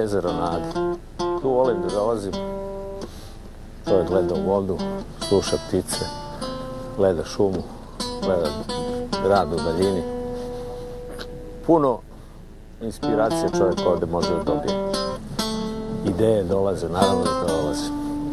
jezero na Adi. Tu volim da dolazim. Čovjek gleda u vodu, sluša ptice, gleda šumu, gleda grad u daljini. Puno inspiracije čovjek ovde može da dobije. Ideje dolaze, naravno da dolaze.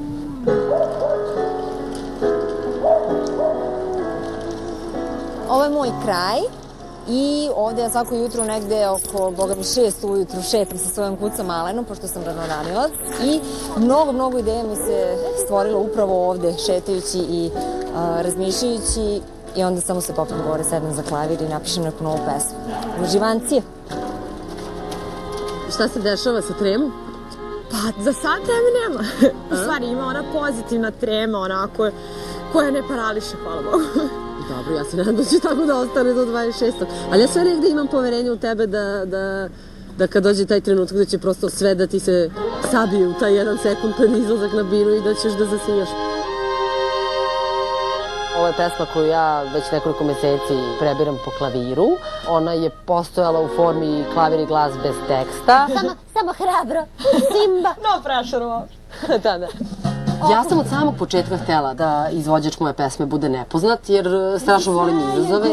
Ovo je moj kraj i ovde ja svako jutro negde oko, boga mi 6 ujutru šetam sa svojom kucom Alenom, pošto sam ranoranilac. I mnogo ideja mi se stvorilo upravo ovde, šetajući i razmišljajući. I onda samo se popnem gore, sednem za klavir i napišem neku novu pesmu. Uživancije. Šta se dešava sa tremom? Pa, za sad teme nema. U stvari, ima ona pozitivna trema, onako, koja ne parališe, hvala Bogu. Dobro, ja se nadam da će tako da ostane do 26. Ali ja sve negde imam poverenje u tebe da kad dođe taj trenutak da će prosto sve da ti se sabije u taj jedan sekund pred izlazak na biru i da ćeš da zasnijaš. Ovo je pesma koju ja već nekoliko meseci prebiram po klaviru. Ona je postojala u formi klavir i glas bez teksta. Samo hrabro, Simba. No pressure uopšte. Da. Ja sam od samog početka htjela da izvođač moje pesme bude nepoznat, jer strašno volim izazove.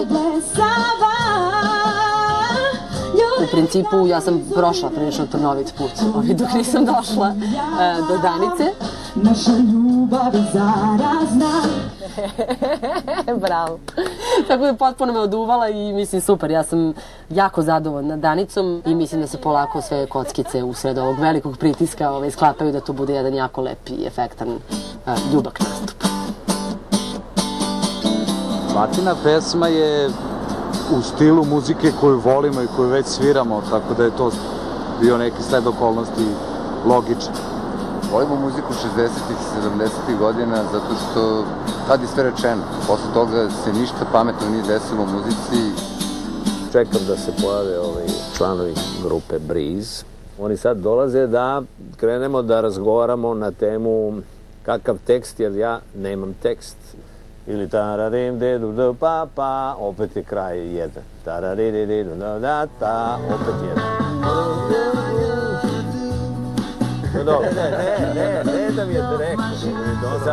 U principu ja sam prošla prilično trnovit put, dok nisam došla do Danice. Naša ljubav je zarazna. Bravo. Tako da potpuno me oduvala i mislim super, ja sam jako zadovoljna Danicom i mislim da se polako sve kockice usred ovog velikog pritiska sklapaju da to bude jedan jako lep i efektan ljubak nastup. Matina pesma je u stilu muzike koju volimo i koju već sviramo, tako da je to bio neki sled okolnosti logičan. Volimo muziku 60-ih i 70-ih godina zato što tad je sve rečeno. Posle toga se ništa pametno nije desilo u muzici. Čekam da se pojave članovi grupe Breeze. Oni sad dolaze da krenemo da razgovaramo na temu kakav tekst, jer ja nemam tekst. Ili tararim dedu da pa pa, opet je kraj jedan. Tararim dedu da ta, opet jedan. No, ne da mi je direktno, nego mi je dozad.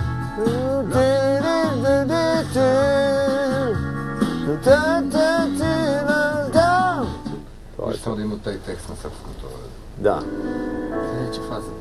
Možete da ima taj tekst na srpskom to? Da. Sljedeća faza.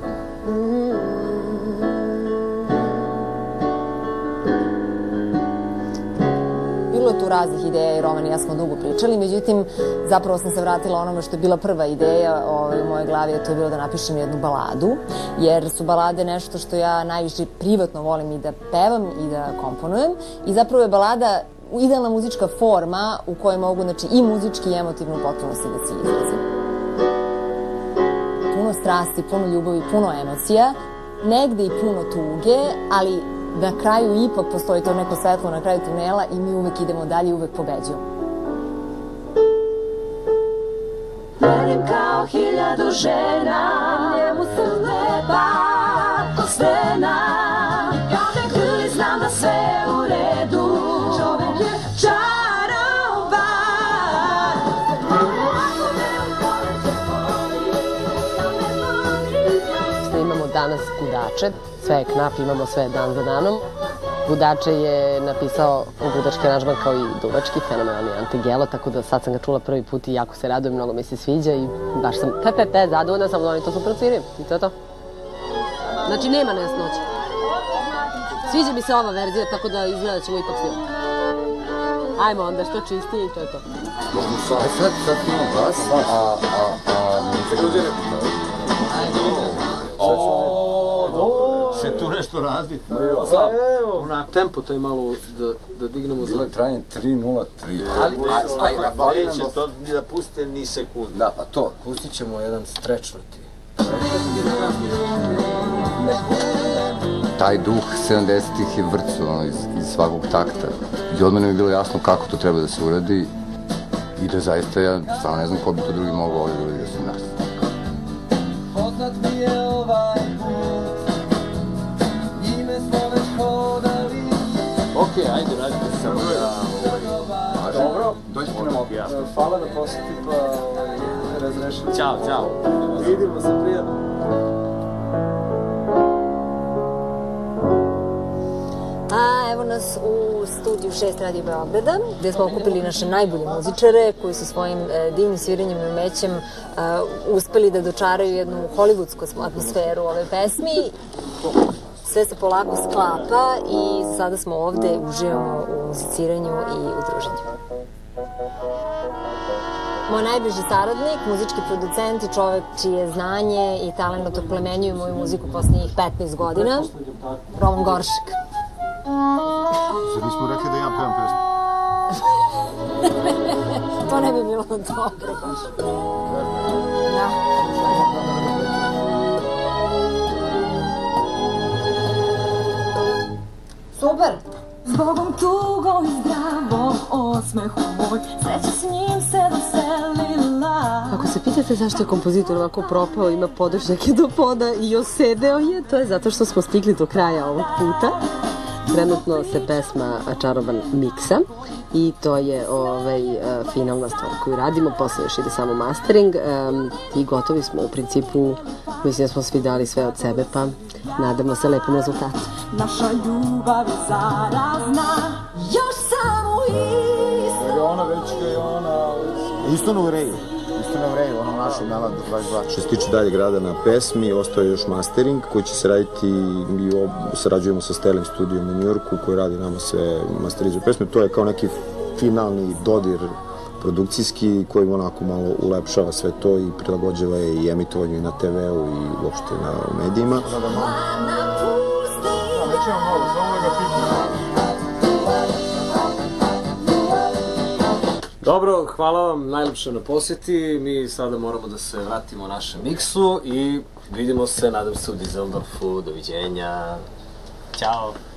Bilo je tu raznih ideja i Roman i ja smo dugo pričali, međutim, zapravo sam se vratila onome što je bila prva ideja u mojoj glavi, a to je bilo da napišem jednu baladu, jer su balade nešto što ja najviše privatno volim i da pevam i da komponujem. I zapravo je balada idealna muzička forma u kojoj mogu, znači, i muzički i emotivno u potpunosti da se izrazim. Puno strasti, puno ljubavi, puno emocija, negde i puno tuge, ali na kraju ipak postoji to neko svetlo na kraju tunela i mi uvek idemo dalje i uvek pobeđujemo. Verim kao 1000 žena, njemu sam lepa ko stena. Ja ne krili, znam da sve je u redu, čovek je čarovan. Što imamo danas Gudače, sve je knap, imamo sve dan za danom. Gudače je napisao gudački aranžman kao i duvački, fenomenalni Ante Gelo, tako da sad sam ga čula prvi put i jako se radujem, mnogo mi se sviđa i baš sam zadovoljna sam da oni to super odsviraju i to je to. Znači nema nejasnoće. Sviđa mi se ova verzija, tako da izgleda da ćemo ipak snimati. Ajmo onda, što čistije i to je to. Sad imam glas, Se tu nešto radi. Onako, tempo taj malo da dignemo Bilo je trajanje 3:03. Ali neće to da puste ni sekundu. Da, pa to. Pustit ćemo jedan strečnuti. Taj duh 70-ih je vrcu iz svakog takta. I odmah nam je bilo jasno kako to treba da se uradi. I da zaista ja stvarno ne znam ko bi to drugi mogao ovdje uradi osim nas. Poznat mi je ovaj put, njime smo već hodali. Okej, ajde, radite samo da... Dobro, dođite nam opet. Hvala na posjeti, pa Neša. Ćao, čao. Vidimo se, prijatno. A evo nas u studiju 6 Radio Beograda, gde smo okupili naše najbolje muzičare koji su svojim divnim sviranjem i umećem uspeli da dočaraju jednu hollywoodsku atmosferu ove pesmi. Sve se polako sklapa i sada smo ovde, uživamo u muziciranju i u druženju. Moj najbliži saradnik, muzički producent i čovek čije znanje i talent oplemenjuju moju muziku poslednjih 15 godina, Roman Goršek. Zar nismo rekli da ja pevam pesmu? To ne bi bilo dobro baš. Da. Super! Zbogom tugom i zdravom osmehu moj, sreća s njim se doselila. Ako se pitate zašto je kompozitor ovako propao, ima podršnjake do poda i osedeo je, to je zato što smo stigli do kraja ovog puta. Trenutno se pesma Čaroban miksa i to je finalna stvar koju radimo, posle još ide samo mastering i gotovi smo u principu, mislim da smo svi dali sve od sebe, pa nadamo se lepom rezultatu. Naša ljubav je zarazna, još samo isto. Ona već je ona... Isto na Vreju, ono našu Melad 22. Što se tiče daljeg rada na pesmi, ostaje još mastering koji će se raditi, mi sarađujemo sa Sterling studijom u Njujorku koji radi nama sve masterizuje pesme. To je kao neki finalni dodir produkcijski koji onako malo ulepšava sve to i prilagođava je i emitovanju i na TV-u i uopšte na medijima. Nećemo malo, samo da ga pitamo. Dobro, hvala vam najlepše na posjeti. Mi sada moramo da se vratimo našem miksu i vidimo se, nadam se, u Dizeldorfu. Doviđenja. Ćao.